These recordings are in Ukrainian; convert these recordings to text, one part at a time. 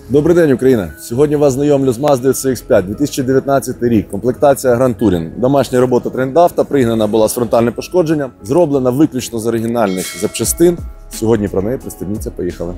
Добрий день, Україна! Сьогодні вас знайомлю з Mazda CX-5, 2019 рік, комплектація Grand Touring. Домашня робота трендавто, пригнана була з фронтальним пошкодженням, зроблена виключно з оригінальних запчастин. Сьогодні про неї пристебніться, поїхали.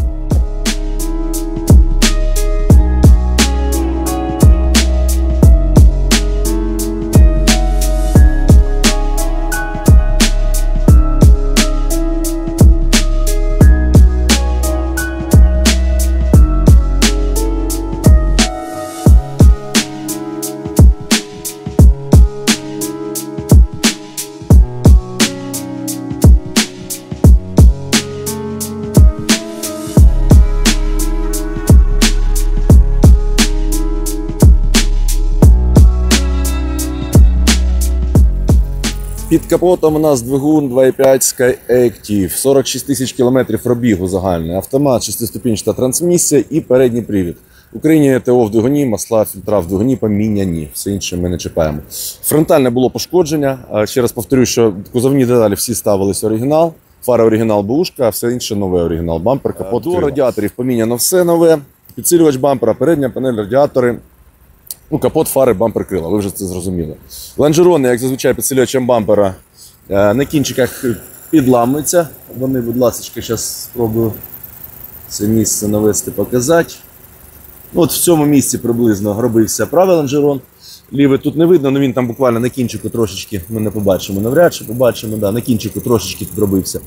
Під капотом у нас двигун 2.5 SkyActiv, 46 тисяч кілометрів пробігу загальний, автомат, 6-ступінчата трансмісія і передній привід. В Україні ТО в двигуні, масла, фільтра в двигуні поміняні, все інше ми не чіпаємо. Фронтальне було пошкодження, ще раз повторюю, що кузовні деталі всі ставились оригінал, фара оригінал бушка, а все інше нове оригінал, бампер, капот, до радіаторів поміняно все нове, підсилювач бампера, передня панель, радіатори. Капот, фари, бампер, крила, ви вже це зрозуміли. Лонжерони, як зазвичай, підсилювачем бампера на кінчиках підламуються. Вони, будь ласка, зараз спробую це місце навести, показати. От в цьому місці приблизно робився правий лонжерон. Лівий тут не видно, але він там буквально на кінчику трошечки, ми не побачимо, навряд чи побачимо, да, на кінчику трошечки тут робився.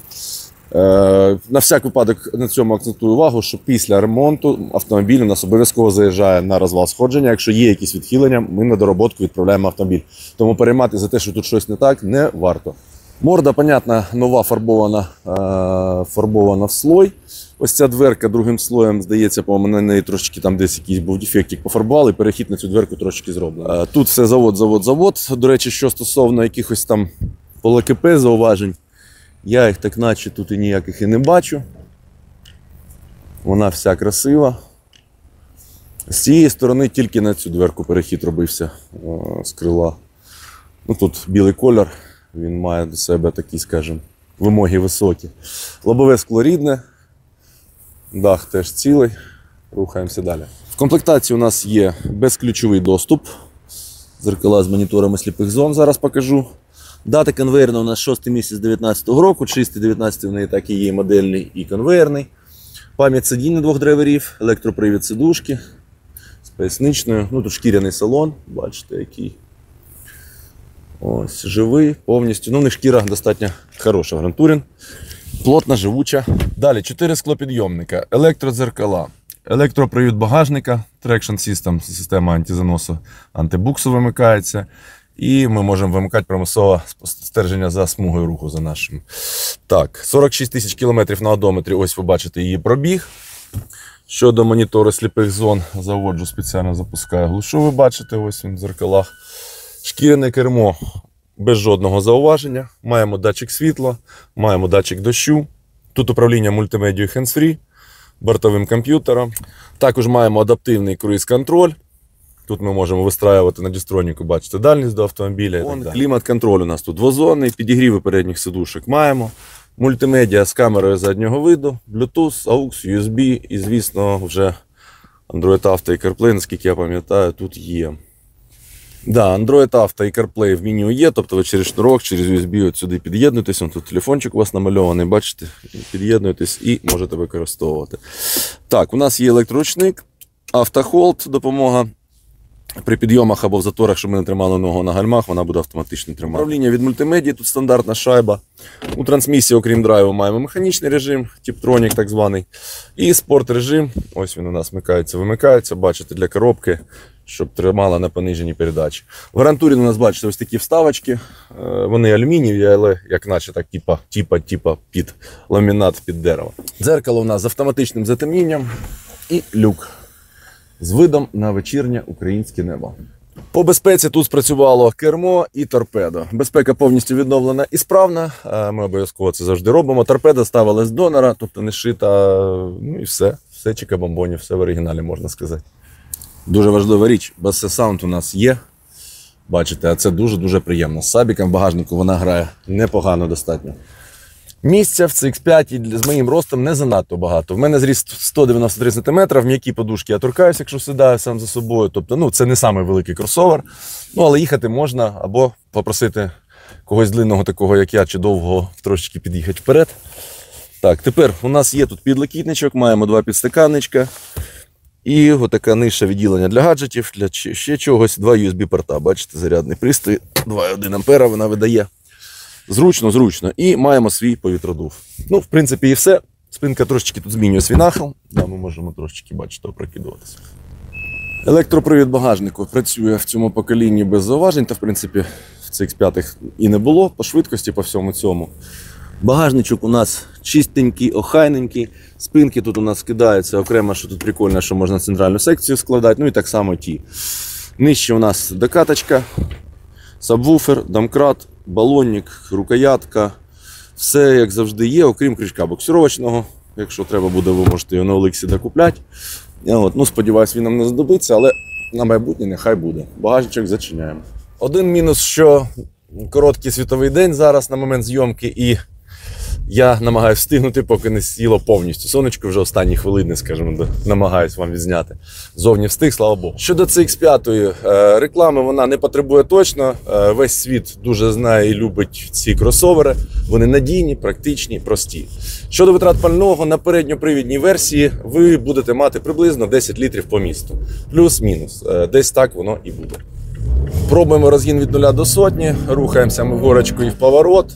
На всяк випадок на цьому акцентую увагу, що після ремонту автомобіль у нас обов'язково заїжджає на розвал сходження. Якщо є якісь відхилення, ми на дороботку відправляємо автомобіль. Тому переймати за те, що тут щось не так, не варто. Морда, понятно, нова, фарбована в слой. Ось ця дверка другим слоєм, здається, по-моєму, на неї трошечки там десь якийсь був дефектик, пофарбували, перехід на цю дверку трошечки зроблено. Тут все завод. До речі, що стосовно якихось там по ЛКП зауважень, я їх так наче тут і ніяких і не бачу. Вона вся красива. З цієї сторони тільки на цю дверку перехід робився з крила. Тут білий колір, він має до себе такі, скажімо, вимоги високі. Лобове скло рідне, дах теж цілий. Рухаємося далі. В комплектації у нас є безключовий доступ. Зеркала з моніторами сліпих зон, зараз покажу. Дата конвейерна у нас 6 місяць 2019 року, чистий 19 в неї так і є модельний і конвейерний. Пам'ять сидіння двох драйверів, електропривід сидушки з поясничною. Тут шкіряний салон, бачите який. Ось, живий повністю. В них шкіра достатньо хороша, Grand Touring. Плотна, живуча. Далі 4 склопідйомника, електродзеркала, електропривід багажника, Traction System, система антизаносу, антибуксу вимикається. І ми можемо вимикати примусове стеження за смугою руху за нашим. Так, 46 тисяч кілометрів на одометрі, ось ви бачите її пробіг. Щодо монітору сліпих зон, заводжу, спеціально запускаю глушу, ви бачите, ось він в зеркалах. Шкіряне кермо без жодного зауваження. Маємо датчик світла, маємо датчик дощу. Тут управління мультимедією hands-free, бортовим комп'ютером. Також маємо адаптивний круїз-контроль. Тут ми можемо вистраювати на дістроніку, бачите, дальність до автомобіля. Клімат-контроль у нас тут двозонний, підігріви передніх сидушок маємо. Мультимедіа з камерою заднього виду, Bluetooth, AUX, USB і, звісно, вже Android Auto і CarPlay, наскільки я пам'ятаю, тут є. Да, Android Auto і CarPlay в меню є, тобто ви через шнурок, через USB от сюди під'єднуєтесь, тут телефончик у вас намальований, бачите, під'єднуєтесь і можете використовувати. Так, у нас є електроручник, автохолд, допомога. При підйомах або в заторах, щоб ми не тримали ногу на гальмах, вона буде автоматично тримати. Управління від мультимедії, тут стандартна шайба. У трансмісії, окрім драйву, маємо механічний режим, Tiptronic так званий. І спорт режим, ось він у нас вимикається, бачите, для коробки, щоб тримала на пониженій передачі. В Grand Touring у нас, бачите, ось такі вставочки, вони алюмінієві, але як наче так типа під ламінат під дерево. Дзеркало у нас з автоматичним затемнінням і люк з видом на вечірнє українське небо. По безпеці тут спрацювало кермо і торпедо. Безпека повністю відновлена і справна, ми обов'язково це завжди робимо. Торпеда ставила з донора, тобто не шита, і все чика-бомбоні, все в оригіналі, можна сказати. Дуже важлива річ, басс-саунд у нас є, бачите, а це дуже-дуже приємно. З сабіком в багажнику вона грає непогано достатньо. Місця в CX-5 з моїм ростом не занадто багато. В мене зріст 193 см, в м'якій подушки я торкаюся, якщо сідаю сам за собою. Тобто, це не самий великий кросовер, але їхати можна або попросити когось длинного такого, як я, чи довгого, трошечки під'їхати вперед. Так, тепер у нас є тут підлокітничок, маємо 2 підстаканничка і отаке нижче відділення для гаджетів, для ще чогось, 2 USB-порта. Бачите, зарядний пристрій, 2,1 ампера вона видає. Зручно. І маємо свій повітродув. В принципі, і все. Спинка трошечки тут змінює свій нахил. Ми можемо трошечки, бачите, опрокидуватися. Електропривід багажнику працює в цьому поколінні без зауважень, та в принципі в CX-5 і не було по швидкості, по всьому цьому. Багажничок у нас чистенький, охайненький. Спинки тут у нас скидаються окремо, що тут прикольно, що можна центральну секцію складати. І так само ті. Нижче у нас докаточка, сабвуфер, домкрат, балонник, рукоятка. Все як завжди є, окрім крючка буксировочного. Якщо треба буде, ви можете його на Олексі докупляти. Сподіваюсь, він нам не знадобиться, але на майбутнє нехай буде. Багажничок зачиняємо. Один мінус, що короткий світовий день зараз на момент зйомки, і я намагаюся встигнути, поки не сіло повністю. Сонечко вже останні хвилини, скажімо, намагаюсь вам відзняти. Зовні встиг, слава Богу. Щодо CX-5, реклами вона не потребує точно. Весь світ дуже знає і любить ці кросовери. Вони надійні, практичні, прості. Щодо витрат пального, на передньопривідній версії ви будете мати приблизно 10 літрів по місту. Плюс-мінус. Десь так воно і буде. Пробуємо розгін від 0 до 100, рухаємося ми в горочку і в поворот.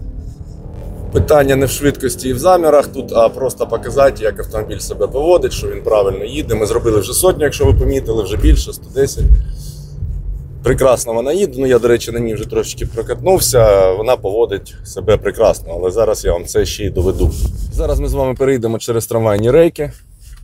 Питання не в швидкості і в замірах тут, а просто показати, як автомобіль себе поводить, що він правильно їде. Ми зробили вже 100, якщо ви помітили, вже більше, 110. Прекрасно вона їде, я, до речі, на ній вже трошечки прокатнувся, вона поводить себе прекрасно, але зараз я вам це ще й доведу. Зараз ми з вами перейдемо через трамвайні рейки.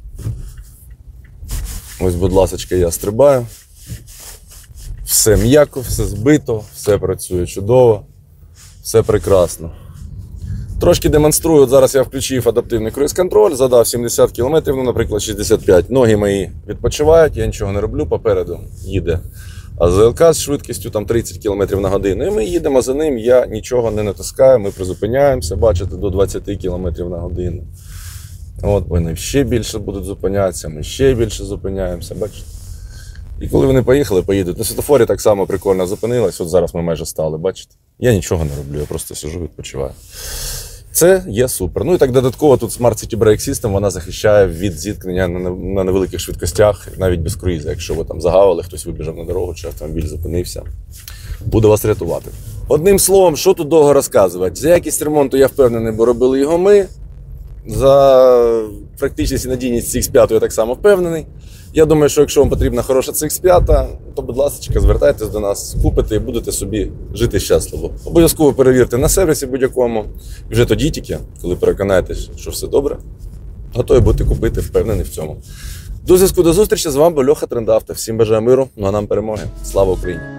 Ось, будь ласка, я стрибаю. Все м'яко, все збито, все працює чудово, все прекрасно. Трошки демонструю, зараз я включив адаптивний круїз-контроль, задав 70 км, наприклад, 65. Ноги мої відпочивають, я нічого не роблю, попереду їде АЗЛК з швидкістю 30 км на годину. І ми їдемо за ним, я нічого не натискаю, ми призупиняємося, бачите, до 20 км на годину. Вони ще більше будуть зупинятися, ми ще більше зупиняємося, бачите. І коли вони поїдуть. На світлофорі так само прикольно зупинилась, зараз ми майже стали, бачите. Я нічого не роблю, я просто сиджу, відпочиваю. Це є супер. І так додатково тут Smart City Brake System, вона захищає від зіткнення на невеликих швидкостях, навіть без круїза. Якщо ви там загавили, хтось вибіжав на дорогу, чи автомобіль зупинився, буде вас рятувати. Одним словом, що тут довго розказувати? За якість ремонту я впевнений, бо робили його ми. За практичність і надійність CX-5 я так само впевнений. Я думаю, що якщо вам потрібна хороша CX-5, то, будь ласка, звертайтесь до нас, купите і будете собі жити щасливо. Обов'язково перевірте на сервісі будь-якому. І вже тоді тільки, коли переконаєтесь, що все добре, готові будете купити, впевнений в цьому. До зв'язку, до зустрічі. З вами був Льоха Трендавто. Всім бажаю миру, а нам перемоги. Слава Україні!